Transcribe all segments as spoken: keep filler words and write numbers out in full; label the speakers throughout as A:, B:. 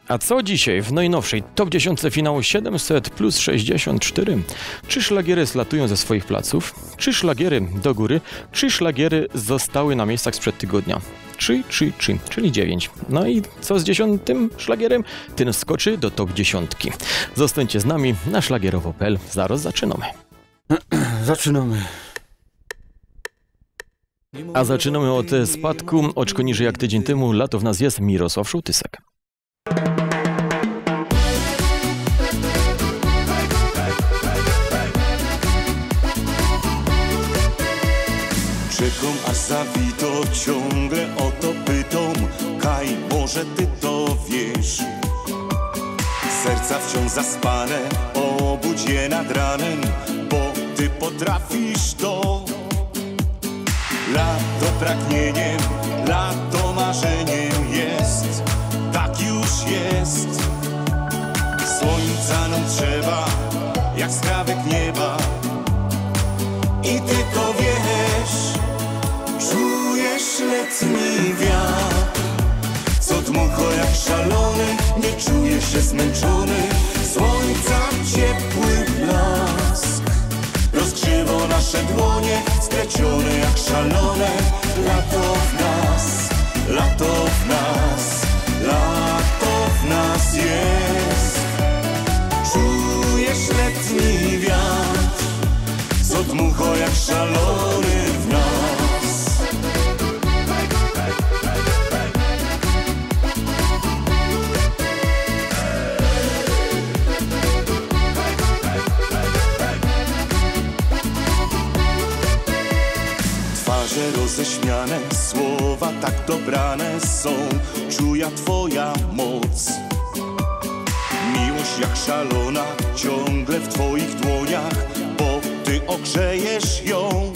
A: A co dzisiaj w najnowszej top dziesięć finału siedemset plus sześćdziesiąt cztery? Czy szlagiery zlatują ze swoich placów? Czy szlagiery do góry? Czy szlagiery zostały na miejscach sprzed tygodnia? Czy, czy, czy, czyli dziewięć. No i co z dziesiątym szlagierem? Ten skoczy do top dziesiątki. Zostańcie z nami na szlagierowo kropka p l. Zaraz zaczynamy.
B: Zaczynamy.
A: A zaczynamy od spadku. Oczko niżej jak tydzień temu. Lato w nas jest Mirosław Szołtysek.
C: Czekam aż zawito, ciągle o to pytam. Kaj, może ty to wiesz? Serca wciąż zaspane, obudź je nad ranem, bo ty potrafisz to. Lato pragnieniem, lato marzeniem jest, tak już jest. Słońca nam trzeba, jak skrawek nieba. I ty to wiesz, czujesz letni wiatr, co dmucho jak szalony, nie czujesz się zmęczony. Słońca ciepły blask rozgrzewa nasze dłonie, splecione jak szalone. Lato w nas, lato w nas, lato w nas jest. Czujesz letni wiatr, co dmucho jak szalony w nas. Twarze roześmiane, słowa tak dobrane są, czuja twoja moc. Miłość jak szalona, ciągle w twoich dłoniach, bo ty ogrzejesz ją.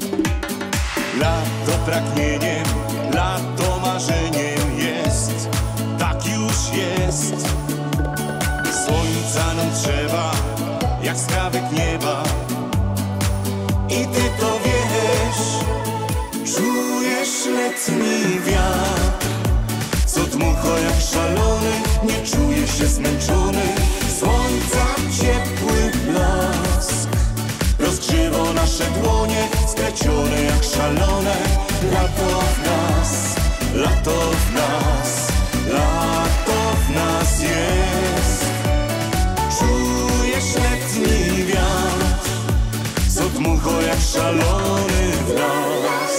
C: Lato pragnieniem, lato marzeniem jest, tak już jest. Słońca nam trzeba, jak skrawek nieba. I ty to wiesz, czujesz letni wiatr, co dmucho jak szalony, nie czujesz się zmęczony. Słońca ciepły blask rozgrzewa nasze dłonie, splecione jak szalone. Lato w nas, lato w nas, lato w nas jest. Czujesz letni wiatr, co dmucho jak szalony w nas.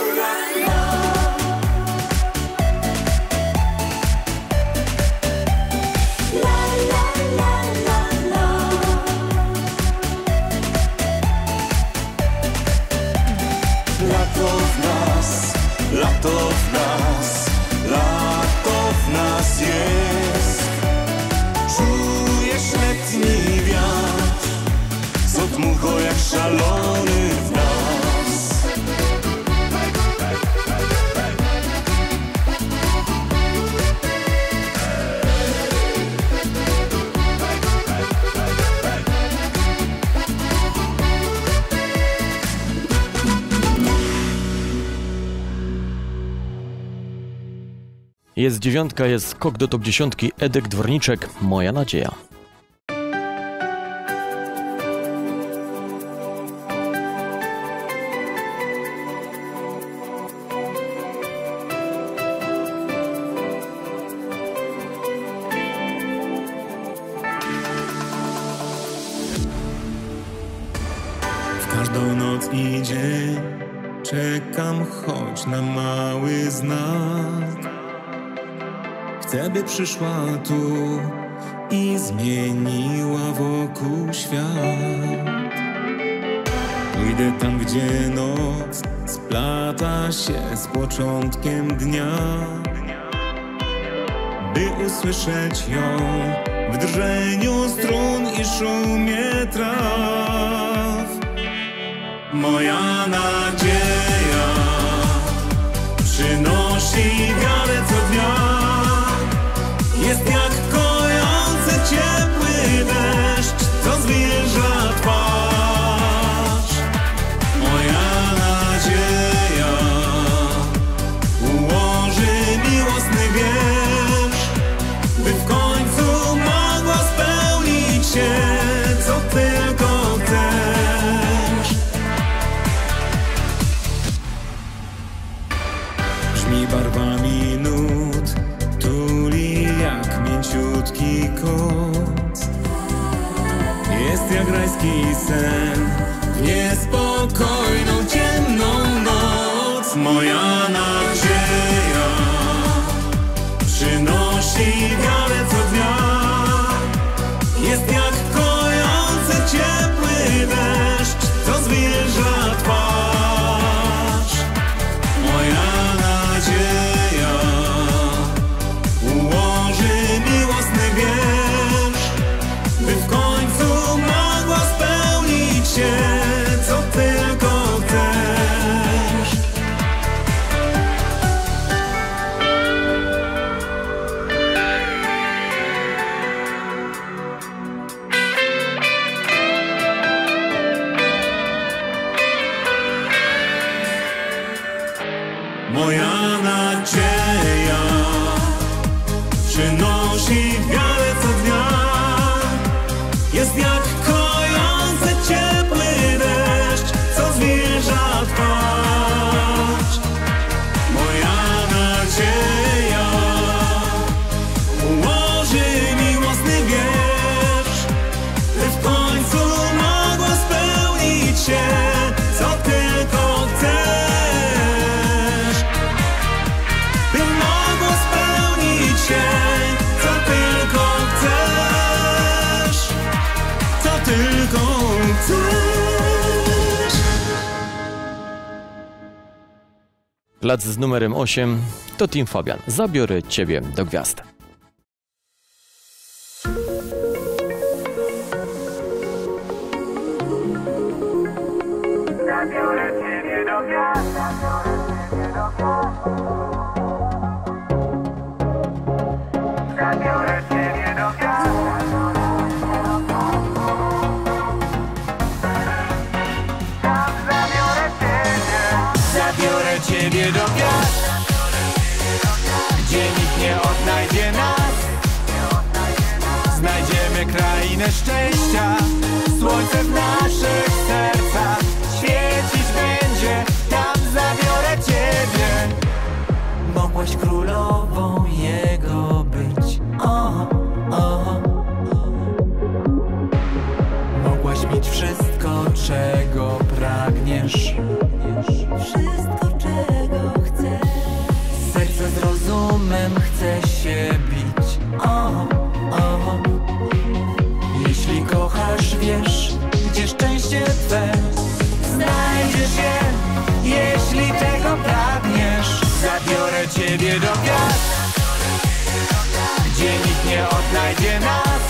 C: Lato w nas, lato w nas jest. Czujesz letni wiatr, co dmucho jak szalony w nas.
A: Jest dziewiątka, jest skok do top dziesiątki. Edek Dworniczek, Moja nadzieja.
D: W każdą noc i dzień czekam choć na mały znak. Chcę, by przyszła tu i zmieniła wokół świat. Pójdę tam, gdzie noc splata się z początkiem dnia, by usłyszeć ją w drżeniu strun i szumie traw. Moja nadzieja przynosi wiarę co dnia. Jest jak kojący ciepły deszcz, co zwilża twarz. Moja nadzieja ułoży miłosny wiersz, by w końcu mi barwami nut, tuli jak mięciutki kot. Jest jak rajski sen w niespokojną, ciemną noc. Moja nadzieja przynosi wiarę co dnia. Jest jak kojący ciepły deszcz, co zwilża twarz. Moja nadzieja ułoży miłosny wiersz, by w końcu mogła spełnić się, co tylko chcesz. Moja nadzieja przynosi wiarę co dnia. Jest jak kojący ciepły deszcz, co zwilża twarz. Moja nadzieja ułoży miłosny wiersz, by w końcu mogła spełnić się, co tylko chcesz. By mogło spełnić się, co tylko chcesz, co tylko chcesz.
A: Plac z numerem osiem to Team Fabian. Zabiorę ciebie do gwiazd.
E: Zabiorę ciebie do gwiazd, zabiorę ciebie do gwiazd. Tam zabiorę ciebie.
D: Zabiorę ciebie do gwiazd, gdzie nikt nie odnajdzie nas. Znajdziemy krainę szczęścia, słońce w naszych sercach świecić będzie. Tam zabiorę ciebie. Mogłaś królową jego być. O, o. Mogłaś mieć wszystko, czego pragniesz.
F: Wszystko, czego chcesz.
D: Serce z rozumem chce się bić. O, o. Jeśli kochasz, wiesz, gdzie szczęście twe. Znajdziesz je, jeśli tego pragniesz. Zabiorę ciebie do gwiazd, gdzie nikt nie odnajdzie nas.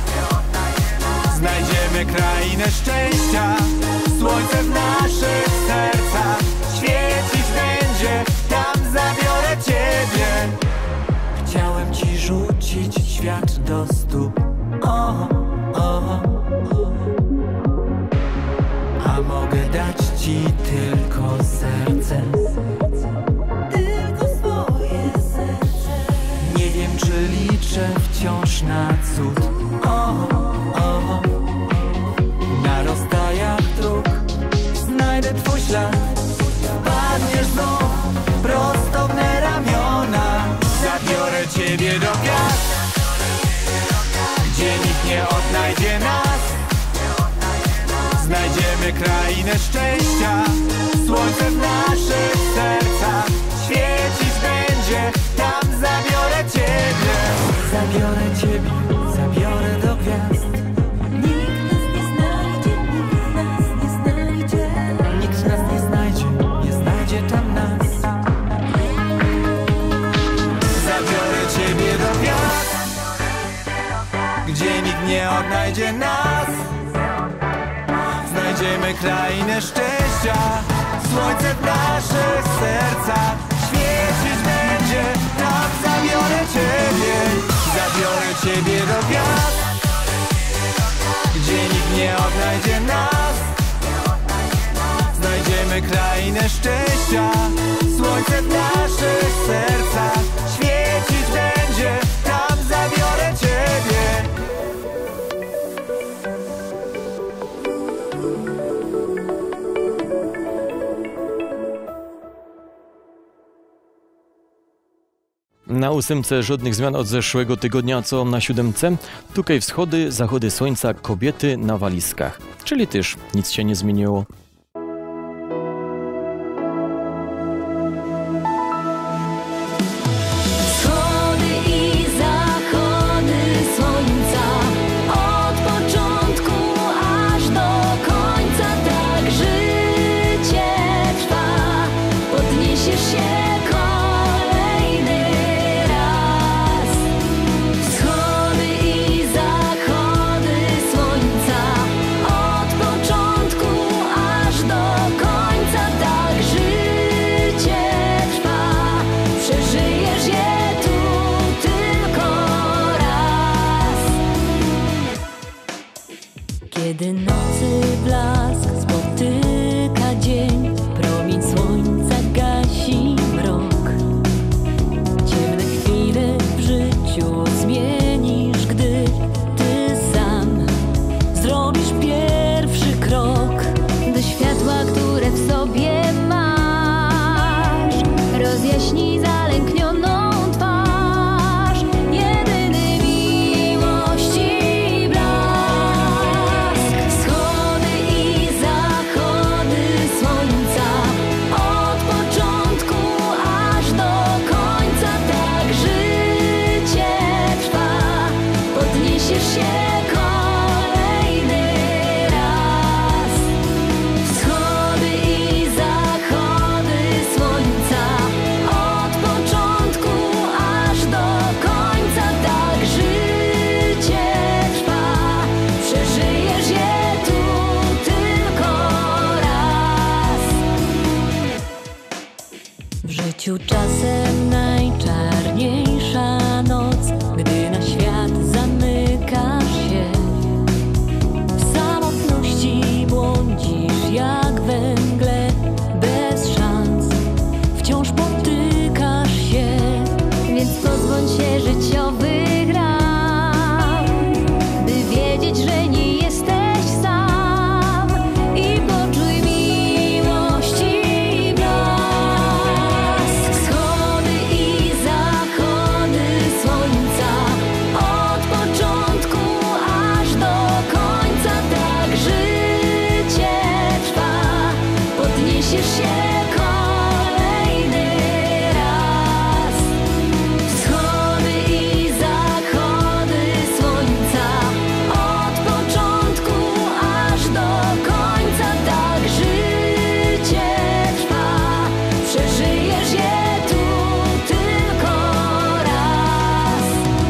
D: Znajdziemy krainę szczęścia, słońce w naszych sercach świecić będzie. Tam zabiorę ciebie. Chciałem ci rzucić świat do stóp. O, o. A mogę dać ci tylko serce.
F: Tylko swoje serce.
D: Nie wiem, czy liczę wciąż na cud. O, o. Na rozstajach dróg znajdę twój ślad. Padniesz znów prosto w me ramiona. Zabiorę ciebie do gwiazd, gdzie nikt nie odnajdzie nas. Znajdziemy krainę szczęścia, słońce w naszych sercach świecić będzie. Tam zabiorę ciebie. Zabiorę ciebie, zabiorę do gwiazd.
F: Nikt nas nie znajdzie, nikt nas nie znajdzie.
D: Nikt nas nie znajdzie, nie znajdzie tam nas. Zabiorę ciebie do gwiazd, gdzie nikt nie odnajdzie nas. Znajdziemy krainę szczęścia, słońce w naszych sercach świecić będzie. Tam zabiorę ciebie. Zabiorę ciebie do gwiazd, gdzie nikt nie odnajdzie nas. Znajdziemy krainę szczęścia, słońce w naszych sercach świecić będzie. Tam zabiorę ciebie.
A: Na ósemce żadnych zmian od zeszłego tygodnia, co na siódemce. Tutaj wschody, zachody słońca, kobiety na walizkach. Czyli też nic się nie zmieniło.
F: Wschody i zachody słońca, od początku aż do końca, tak życie trwa. Podniesiesz się kolejny raz. Wschody i zachody słońca, od początku aż do końca, tak życie trwa. Przeżyjesz je tu tylko raz. Kiedy nocy blask spotyka dzień, promień słońca gasi mrok. Ciemne chwile w życiu zmienisz, gdy ty sam zrobisz pierwszy krok do światła, które w sobie masz. Rozjaśni zalęknioną twarz, jedyny miłości blask. Wschody i zachody słońca, od początku aż do końca, tak życie trwa. Podniesiesz się kolejny raz. Wschody i zachody słońca, od początku aż do końca, tak życie trwa. Przeżyjesz je tu tylko raz. W życiu czasem najczarniejsza noc, gdy na świat zamykasz się. W samotności błądzisz jak we mgle, bez szans wciąż potykasz się. Więc pozbądź się życiowych ram, by wiedzieć, że nie jesteś sam. I poczuj miłości blask. Wschody i zachody słońca, od początku aż do końca, tak życie trwa. Podniesiesz się kolejny raz. Wschody i zachody słońca, od początku aż do końca, tak życie trwa. Przeżyjesz je tu tylko raz.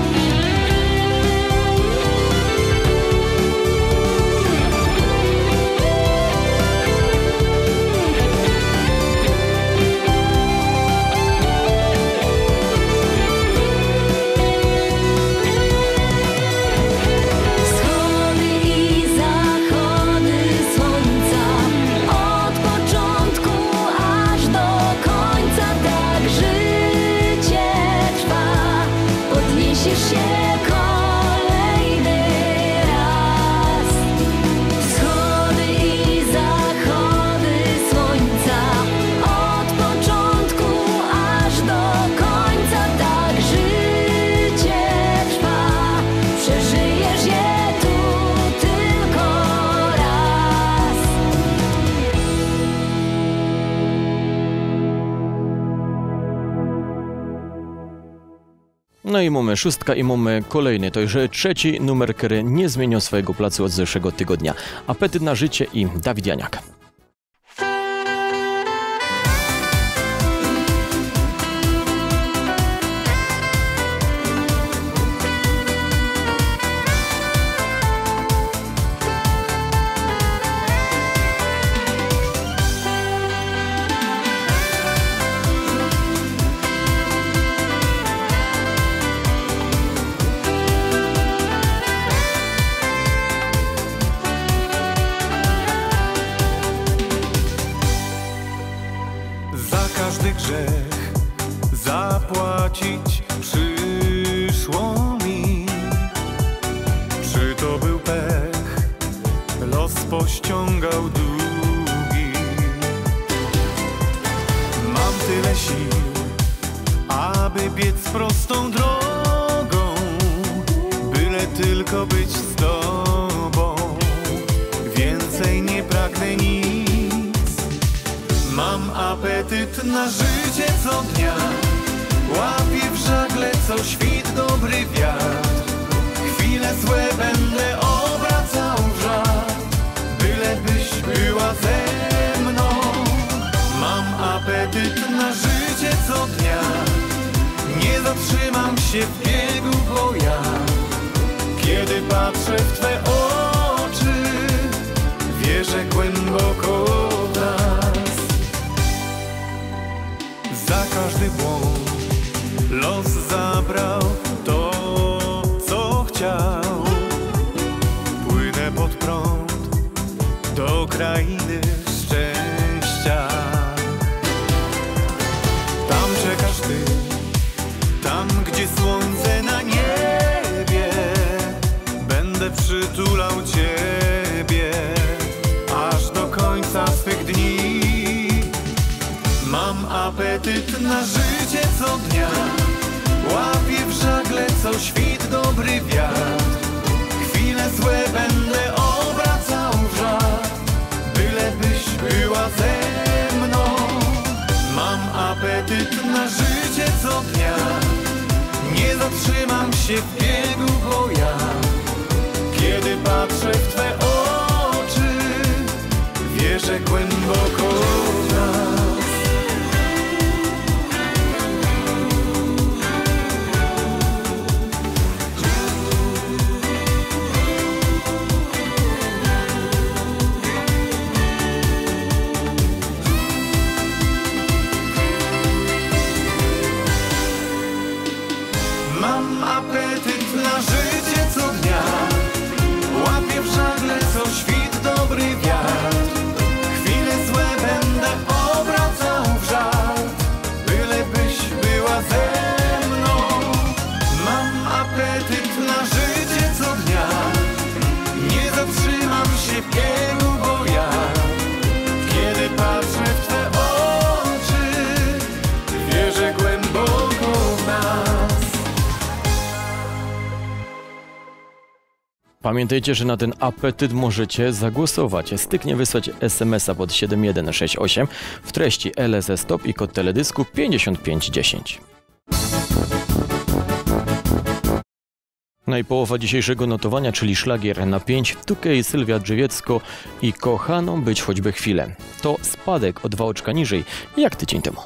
F: Wschody i zachody słońca, od początku aż do końca, tak życie trwa. Podniesiesz się kolejny raz. Wschody i zachody słońca, od początku aż do końca, tak życie trwa. Przeżyjesz je tu tylko raz.
A: No i mamy szóstka i mamy kolejny, to już trzeci numer, który nie zmienił swojego placu od zeszłego tygodnia. Apetyt na życie i Dawid Janiak.
C: każdy grzech zapłacić przyszło mi. Czy to był pech, los pościągał długi. Mam tyle sił, aby aby biec prostą drogą, byle tylko być z tobą. Więcej nie pragnę nic. Mam apetyt na życie co dnia, łapię w żagle co świt dobry wiatr. Chwile złe będę obracał w żart, byle byś była ze mną. Mam apetyt na życie co dnia, nie zatrzymam się w biegu, bo ja, kiedy patrzę w twe oczy, wierzę głęboko w nas. Za każdy błąd los zabrał to, co chciał. Płynę pod prąd do krainy szczęścia. Tam czekasz ty, tam gdzie słońce na niebie, będę przytulał ciebie aż do końca swych dni. Mam apetyt na życie co dnia, łapię w żagle co świt dobry wiatr. Chwile złe będę obracał w żart, byle byś była ze mną. Mam apetyt na życie co dnia, nie zatrzymam się w biegu, bo ja, kiedy patrzę w twe oczy, wierzę głęboko w nas. Mam apetyt na życie co dnia, łapię w żagle co świt dobry wiatr. Chwile złe będę obracał w żart, byle byś była ze mną. Mam apetyt na życie co dnia, nie zatrzymam się w biegu, bo ja, kiedy patrzę w twe oczy, wierzę głęboko w nas.
A: Pamiętajcie, że na ten apetyt możecie zagłosować. Styknie wysłać es em es a pod siedem jeden sześć osiem w treści L S S Stop i kod teledysku pięćdziesiąt pięć dziesięć. No i połowa dzisiejszego notowania, czyli szlagier na pięć, Tukej, Sylwia Drzewiecko i Kochaną być choćby chwilę. To spadek o dwa oczka niżej, jak tydzień temu.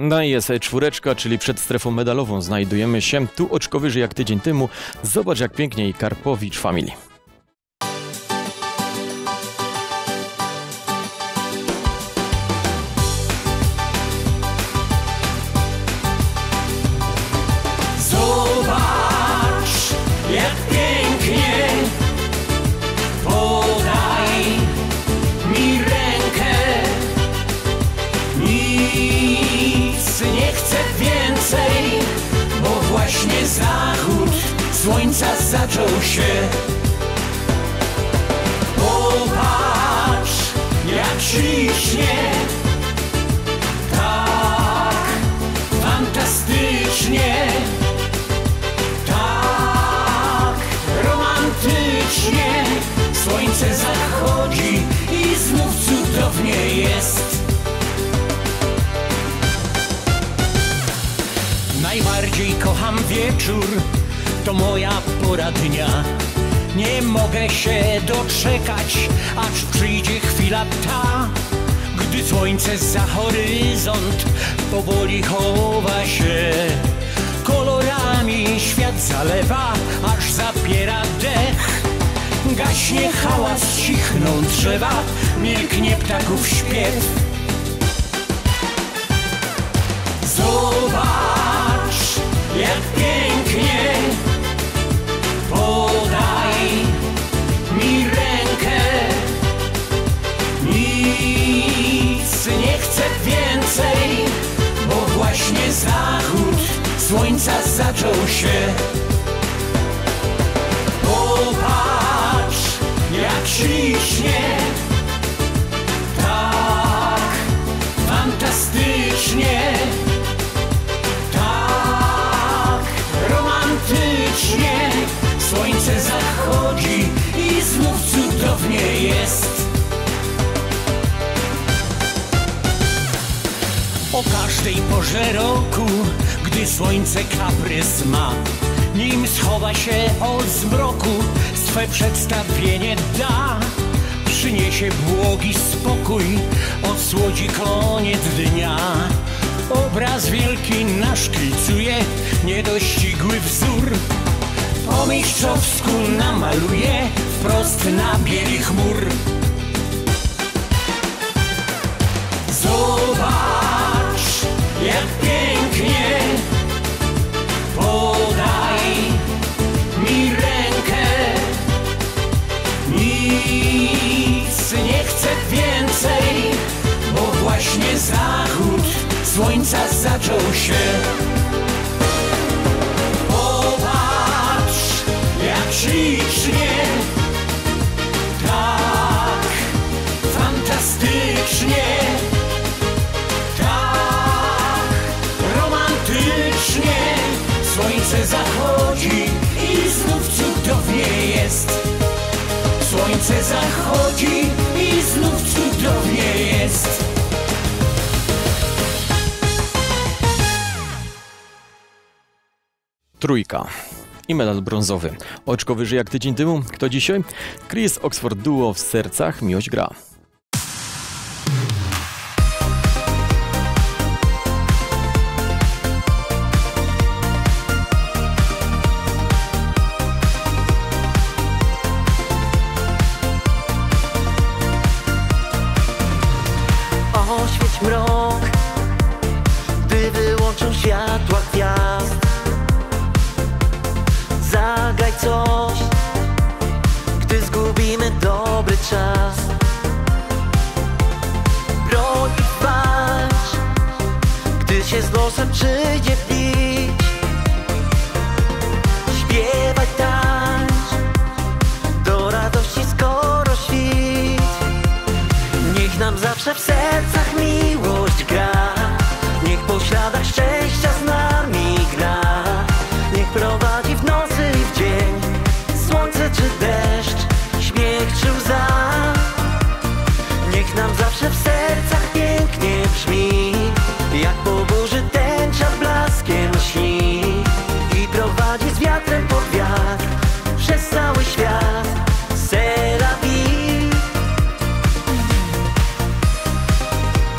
A: No i jest czwóreczka, czyli przed strefą medalową znajdujemy się. Tu oczko wyżej jak tydzień temu. Zobacz jak pięknie i Karpowicz Family.
D: Zobacz, jak pięknie, podaj mi rękę. Nic nie chcę więcej, bo właśnie zachód słońca zaczął się. Popatrz, jak ślicznie, tak fantastycznie, tak romantycznie. Słońce zachodzi i znów cudownie jest. Najbardziej kocham wieczór, to moja pora dnia. Nie mogę się doczekać, aż przyjdzie chwila ta, gdy słońce za horyzont powoli chowa się. Kolorami świat zalewa, aż zapiera dech. Gaśnie hałas, cichną drzewa, milknie ptaków śpiew. Zobacz, jak pięknie, podaj mi rękę. Nic nie chcę więcej, bo właśnie zachód słońca zaczął się. Popatrz, jak ślicznie, tak fantastycznie, tak romantycznie. Słońce zachodzi i znów cudownie jest. O każdej porze roku, gdy słońce kaprys ma, nim schowa się od zmroku, swe przedstawienie da. Przyniesie błogi spokój, odsłodzi koniec dnia. Obraz wielki naszkicuje niedościgły wzór. Po mistrzowsku namaluje wprost na bieli chmur. Zobacz, jak pięknie, podaj mi rękę. Nic nie chcę więcej, bo właśnie zachód słońca zaczął się. Popatrz, jak ślicznie, tak fantastycznie, tak romantycznie. Słońce zachodzi i znów cudownie jest. Słońce zachodzi i znów cudownie jest.
A: Trójka. I medal brązowy. Oczko wyżej jak tydzień temu. Kto dzisiaj? Chris Oxford Duo w sercach miłość gra.
G: Oświeć mrok, gdy wyłączą światła gwiazd. Zagraj coś, gdy zgubimy dobry czas. Broń i walcz, gdy się z losem przyjdzie bić. Śpiewaj, tańcz, do radości skoro świt. Niech nam zawsze w sercach miłość gra. Niech po śladach szczęścia z nami gra. Niech prowadzi w nocy i w dzień, słońce czy deszcz, śmiech czy łza. Niech nam zawsze w sercach pięknie brzmi, jak po burzy tęcza blaskiem śni. I prowadzi z wiatrem pod wiatr, przez cały świat. C'est la vie.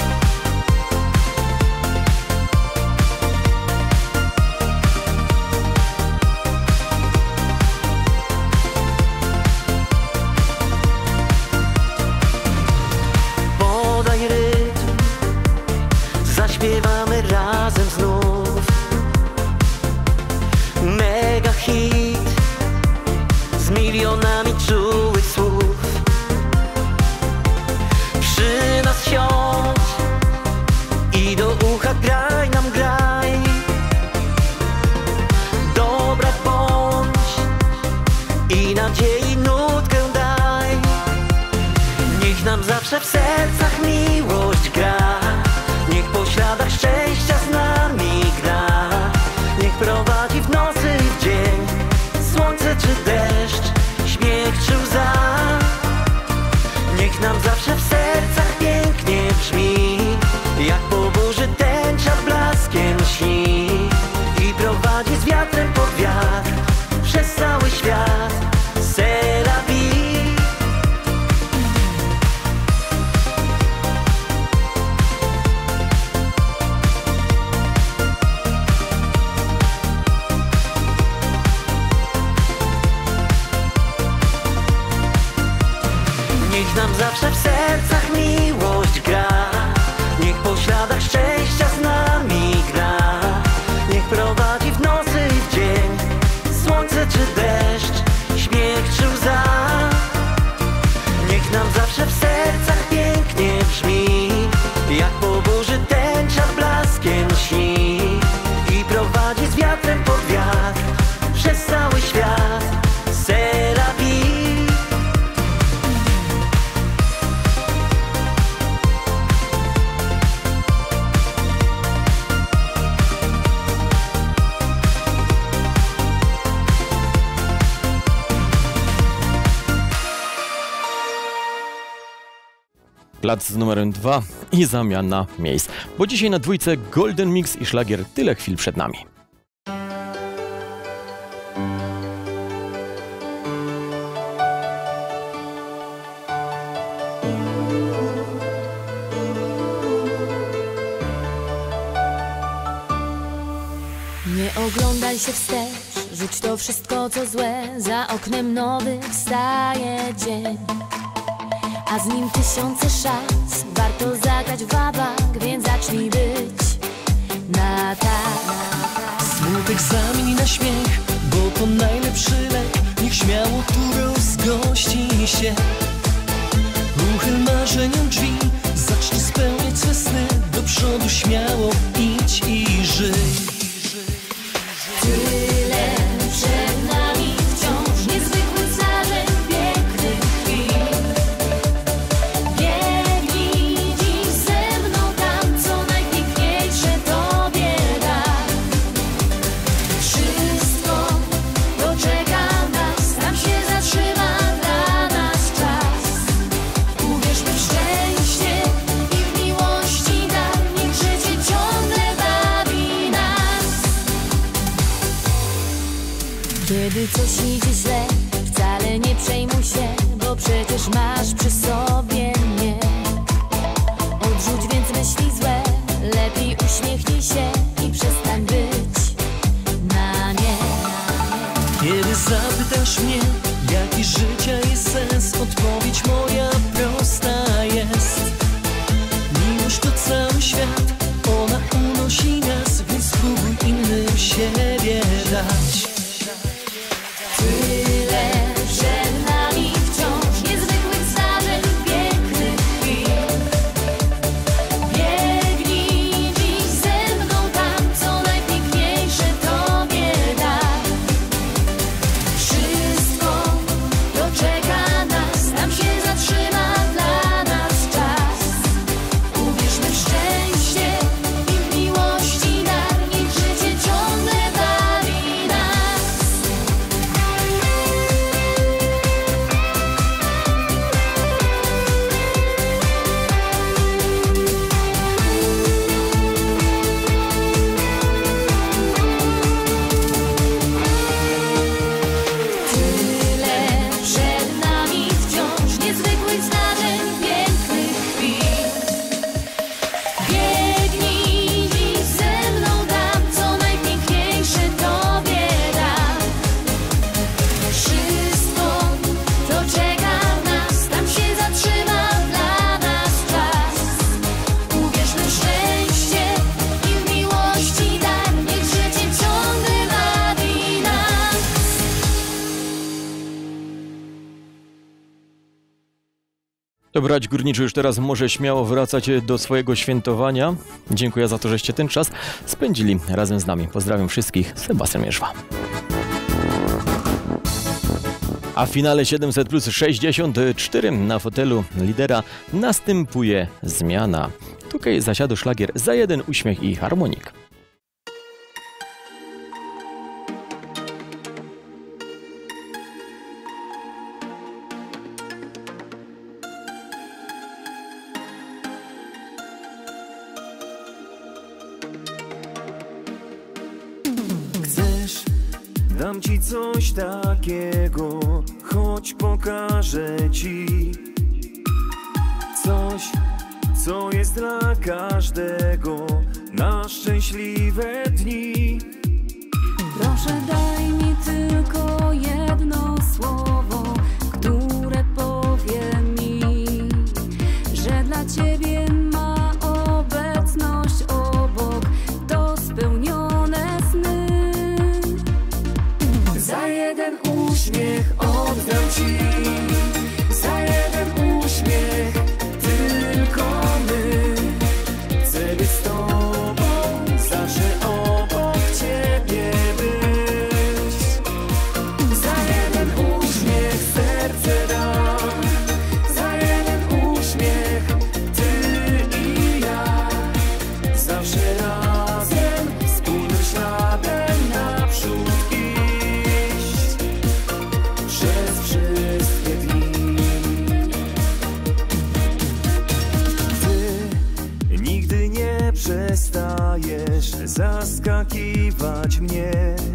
G: zawsze w sercach miłość gra. Niech po śladach szczęścia z nami gra. Niech prowadzi w nocy i w dzień, słońce czy deszcz, śmiech czy łza. Niech nam zawsze w sercach pięknie brzmi, jak po burzy tęcza blaskiem śni. I prowadzi z wiatrem pod wiatr, przez cały świat. C'est la vie. Niech nam zawsze w sercach miłość gra. Niech po śladach szczęścia z nami gra. Niech prowadzi w nocy i w dzień, słońce czy deszcz, śmiech czy łza. Niech nam zawsze w sercach pięknie brzmi, jak po burzy tęcza blaskiem śni. I prowadzi z wiatrem pod wiatr, przez cały świat. C'est la vie.
A: Plac z numerem dwa i zamiana miejsc. Bo dzisiaj na dwójce Golden Mix i szlagier Tyle chwil przed nami.
F: Nie oglądaj się wstecz, rzuć to wszystko co złe. Za oknem nowy wstaje dzień, a z nim tysiące szans. Warto zagrać w wabank, więc zacznij być na tak.
H: Smutek zamień na śmiech, bo to najlepszy lek. Niech śmiało tu rozgości się. Uchyl marzeniom drzwi, zacznij spełniać swe sny. Do przodu śmiało idź i żyj.
F: Tyle przed nami wciąż niezwykłych zdarzeń, pięknych chwil. Biegnij dziś ze mną tam, co najpiękniejsze Tobie da. Wszystko doczeka nas, tam się zatrzyma dla nas czas. Uwierzmy w szczęście i w miłości dar, niech życie ciągle bawi nas. Kiedy coś idzie źle, wcale nie przejmuj się, bo przecież masz przy sobie mnie. Odrzuć więc myśli złe, lepiej uśmiechnij się i przestań być na nie.
H: Kiedy zapytasz mnie, jaki życia jest sens, odpowiedź moja prosta jest. Miłość to cały świat, ona unosi nas, więc spróbuj innym siebie dać.
F: Tyle przed nami wciąż niezwykłych zdarzeń, pięknych chwil. Biegnij dziś ze mną tam, co najpiękniejsze Tobie da. Wszystko doczeka nas, tam się zatrzyma dla nas czas. Uwierzmy w szczęście i w miłości dar, niech życie ciągle bawi nas. Tyle przed nami wciąż niezwykłych zdarzeń, pięknych chwil. Biegnij dziś ze mną tam, co najpiękniejsze Tobie da. Wszystko doczeka nas, tam się zatrzyma dla nas czas. Uwierzmy w szczęście i w miłości dar, niech życie ciągle bawi nas.
A: Brać górniczy już teraz może śmiało wracać do swojego świętowania. Dziękuję za to, żeście ten czas spędzili razem z nami. Pozdrawiam wszystkich, Sebastian Mierzwa. A A w finale siedemset plus sześćdziesiąt cztery na fotelu lidera następuje zmiana. Tutaj zasiadł szlagier Za jeden uśmiech i harmonik.
G: Chcesz? Dam ci coś takiego, choć pokażę ci coś, co jest dla każdego na szczęśliwe dni.
F: Proszę daj mi tylko jedno słowo, które powie mi, że dla ciebie ma obecność obok to spełnione sny. Za jeden uśmiech oddam ci, za jeden uśmiech tylko my. Chcę być z tobą, zawsze obok ciebie być. Za jeden uśmiech serce dam, za jeden uśmiech ty i ja. Zawsze razem, wspólnym śladem naprzód iść przez wszystkie dni. Ty nigdy nie przestajesz zaskakiwać mnie.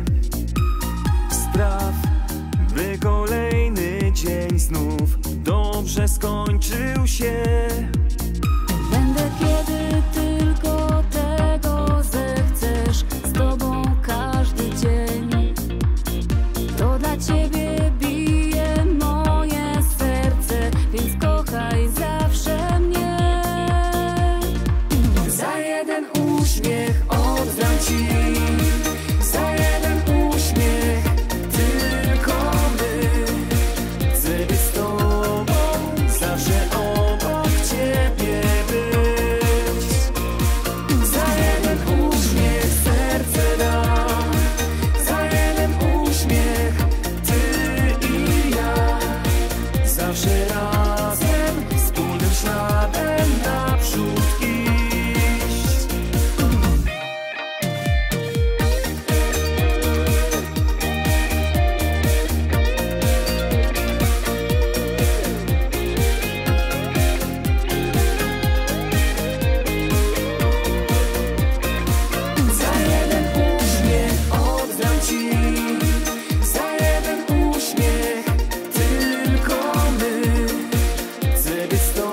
F: Spraw, by kolejny dzień znów dobrze skończył się. Będę kiedy tylko tego zechcesz, z tobą każdy dzień. To dla ciebie bije moje serce, więc kochaj zawsze mnie. Za jeden uśmiech oddam ci, za jeden uśmiech tylko my. Chcę być z tobą, zawsze obok ciebie być. Za jeden uśmiech serce dam, za jeden uśmiech ty i ja. Zawsze razem, wspólnym śladem naprzód iść. Za jeden uśmiech oddam ci, za jeden uśmiech tylko my. Chcę być z tobą,